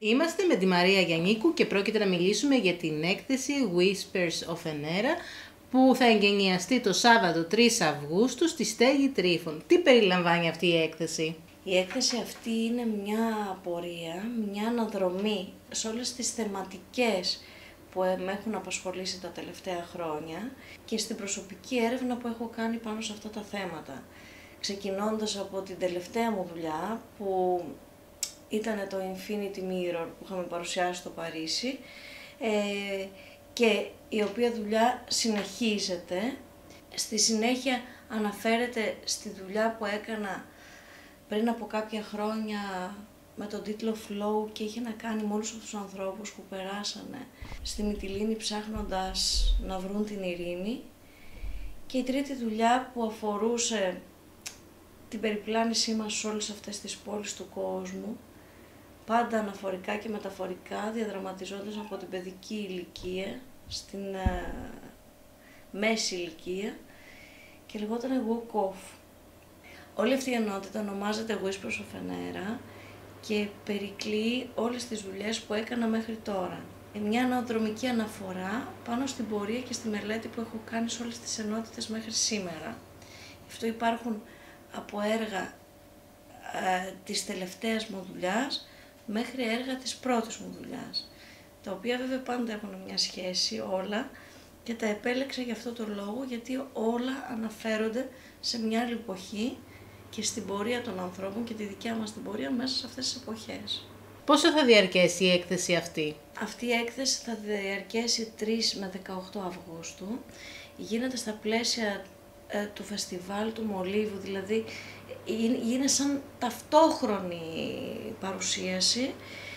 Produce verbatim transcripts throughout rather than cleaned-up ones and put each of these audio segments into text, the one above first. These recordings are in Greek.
Είμαστε με τη Μαρία Γιαννίκου και πρόκειται να μιλήσουμε για την έκθεση Whispers of an Era που θα εγκαινιαστεί το Σάββατο τρεις Αυγούστου στη Στέγη Τρίφων. Τι περιλαμβάνει αυτή η έκθεση? Η έκθεση αυτή είναι μια πορεία, μια αναδρομή σε όλες τις θεματικές που με έχουν απασχολήσει τα τελευταία χρόνια και στην προσωπική έρευνα που έχω κάνει πάνω σε αυτά τα θέματα. Ξεκινώντας από την τελευταία μου δουλειά που ήταν το Infinity Mirror που είχαμε παρουσιάσει στο Παρίσι ε, και η οποία δουλειά συνεχίζεται. Στη συνέχεια αναφέρεται στη δουλειά που έκανα πριν από κάποια χρόνια με τον τίτλο Flow και είχε να κάνει με όλους αυτούς τους ανθρώπους που περάσανε στη Μυτιλήνη ψάχνοντας να βρουν την ειρήνη. Και η τρίτη δουλειά που αφορούσε την περιπλάνησή μας σε όλες αυτές τις πόλεις του κόσμου, πάντα αναφορικά και μεταφορικά, διαδραματιζόντας από την παιδική ηλικία στην ε, μέση ηλικία και λεγόταν Walk Off. Όλη αυτή η ενότητα ονομάζεται Whispers of an Era και περικλεί όλες τις δουλειές που έκανα μέχρι τώρα. Μια αναδρομική αναφορά πάνω στην πορεία και στη μελέτη που έχω κάνει σε όλες τις ενότητες μέχρι σήμερα. Γι' αυτό υπάρχουν από έργα ε, της τελευταίας μου δουλειάς μέχρι έργα της πρώτης μου δουλειάς, τα οποία βέβαια πάντα έχουν μια σχέση όλα και τα επέλεξα για αυτό το λόγο, γιατί όλα αναφέρονται σε μια άλλη εποχή και στην πορεία των ανθρώπων και τη δικιά μας την πορεία μέσα σε αυτές τις εποχές. Πόσο θα διαρκέσει η έκθεση αυτή? Αυτή η έκθεση θα διαρκέσει τρεις με δεκαοκτώ Αυγούστου. Γίνεται στα πλαίσια ε, του φεστιβάλ του Μολύβου, δηλαδή είναι σαν ταυτόχρονη παρουσίαση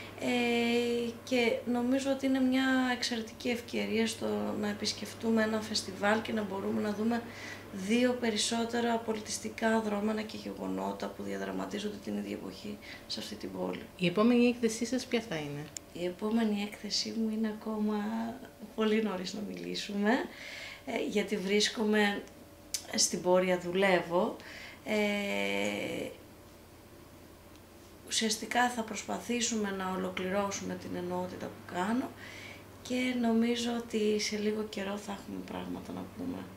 ε, και νομίζω ότι είναι μια εξαιρετική ευκαιρία στο να επισκεφτούμε ένα φεστιβάλ και να μπορούμε να δούμε δύο περισσότερα πολιτιστικά δρόμενα και γεγονότα που διαδραματίζονται την ίδια εποχή σε αυτή την πόλη. Η επόμενη έκθεσή σας ποια θα είναι? Η επόμενη έκθεσή μου είναι ακόμα πολύ νωρίς να μιλήσουμε, ε, γιατί βρίσκομαι στην πορεία, δουλεύω. Ε, ουσιαστικά θα προσπαθήσουμε να ολοκληρώσουμε την ενότητα που κάνω και νομίζω ότι σε λίγο καιρό θα έχουμε πράγματα να πούμε.